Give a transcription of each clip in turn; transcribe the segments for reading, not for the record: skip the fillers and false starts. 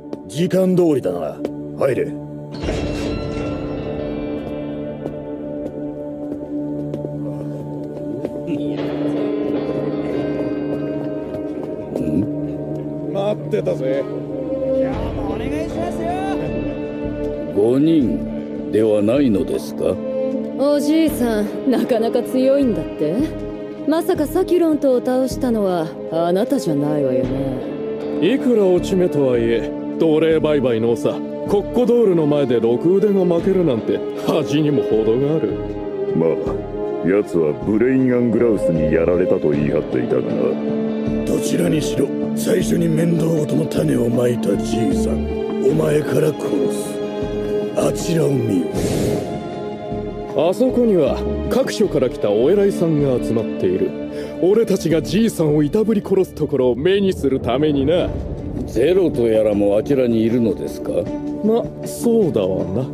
時間通りだな。入れ。 待ってたぜ。 今日もお願いしますよ。 5人ではないのですか？ おじいさん、なかなか強いんだって。まさかサキュロントを倒したのはあなたじゃないわよね。 いくら落ち目とはいえ奴隷売買のさ、コッコドールの前で六腕が負けるなんて恥にも程がある。 まあ奴はブレイン・アングラウスにやられたと言い張っていたがな。どちらにしろ最初に面倒事の種をまいたじいさん、お前から殺す。あちらを見よ。 あそこには各所から来たお偉いさんが集まっている。俺たちがじいさんをいたぶり殺すところを目にするためにな。 ゼロとやらもあちらにいるのですか？ ま、そうだわな。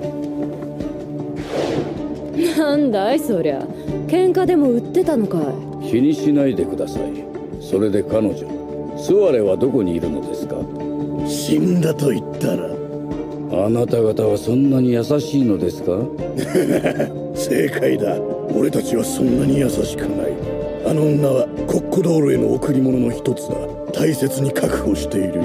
なんだいそりゃ、喧嘩でも売ってたのかい。 気にしないでください。それで彼女スワレはどこにいるのですか？ 死んだと言ったら。 あなた方はそんなに優しいのですか？ 正解だ。俺たちはそんなに優しくない。あの女はコッコドールへの贈り物の一つだ。大切に確保しているよ。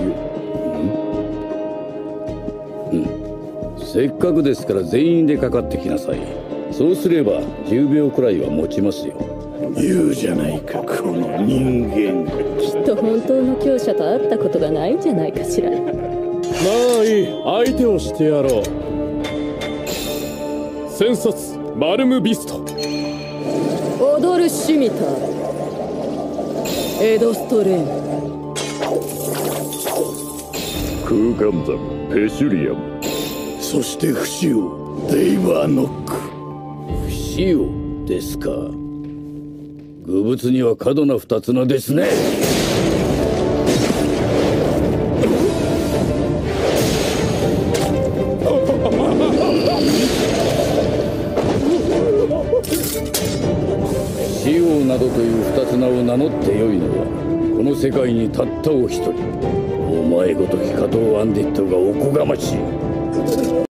せっかくですから全員でかかってきなさい。そうすれば10秒くらいは持ちますよ。 言うじゃないか、この人間。 きっと本当の強者と会ったことがないんじゃないかしら。 まあいい、相手をしてやろう。戦殺マルムビスト。 踊るシミター、エドストレーン、 空間山ペシュリアム、そして不死王デイバーノック。 不死王ですか。愚物には過度な二つ名ですね。不死王などという二つ名を名乗ってよいのはこの世界にたったお一人、お前ごとき加藤アンディットがおこがましい。